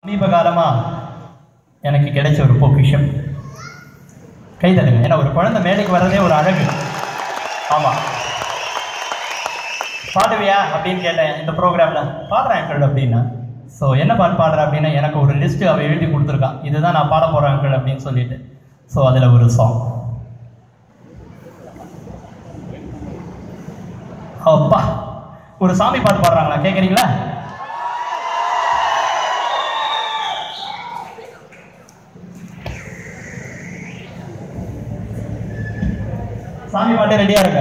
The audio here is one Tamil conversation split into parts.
சமீப காலமா எனக்கு கிடைச்ச ஒரு பொக்கிஷம். கைதலுங்க. ஏன்னா ஒரு குழந்தை மேடைக்கு வர்றதே ஒரு அழகு. ஆமாம், பாடுவியா அப்படின்னு கேட்டேன் இந்த ப்ரோக்ராமில். பாடுறேன் அங்கிள் அப்படின்னா. ஸோ என்ன பாட்டு பாடுறேன் அப்படின்னா எனக்கு ஒரு லிஸ்ட்டு அவள் எழுதி கொடுத்துருக்கான், இதுதான் நான் பாட போகிறேன் அங்கிள் அப்படின்னு சொல்லிட்டு. ஸோ அதில் ஒரு சாங். அப்பா, ஒரு சாமி பாட்டு பாடுறாங்களா, கேட்குறீங்களா? சாமி பாட்டு ரெடியா இருங்க.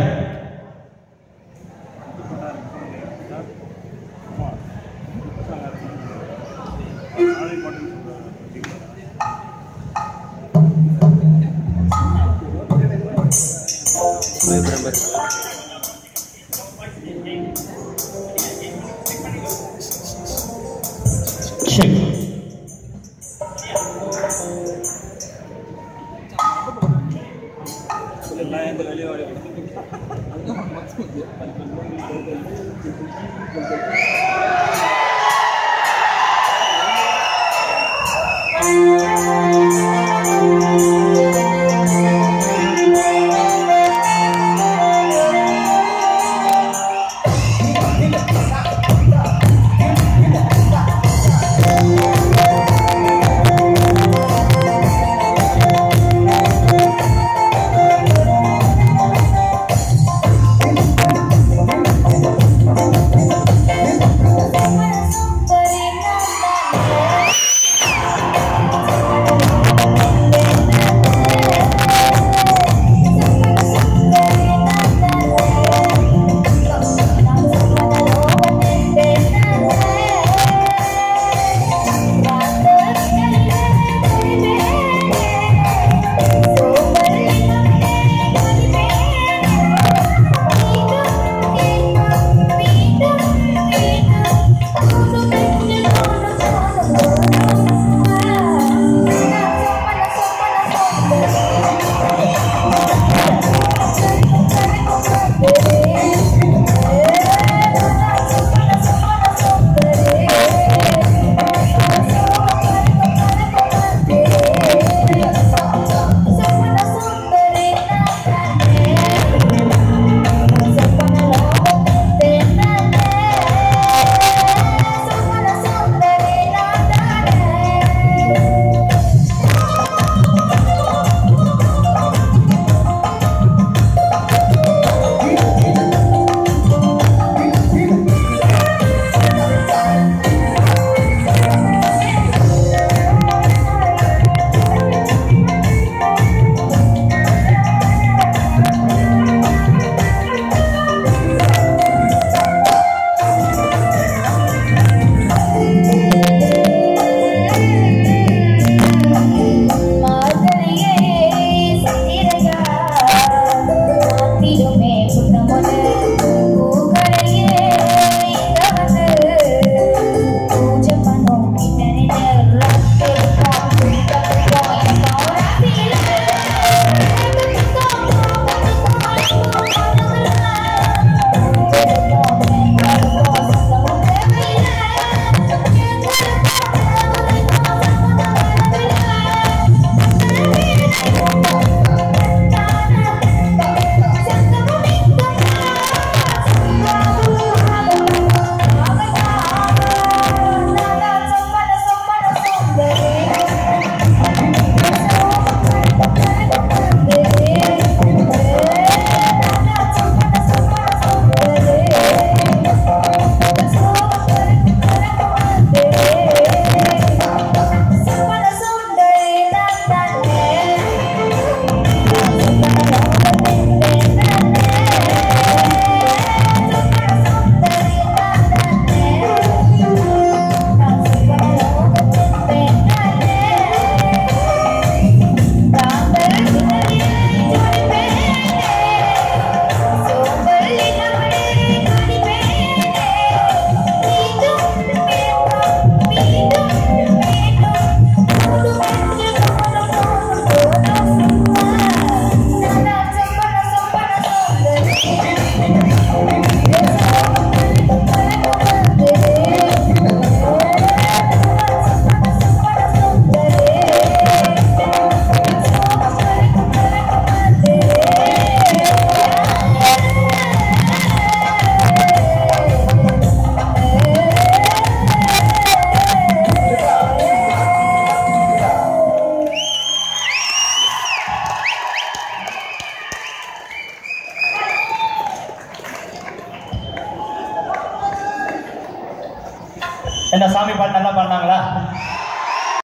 என்ன சாமி பாட்டு நல்லா பாடினாங்களா?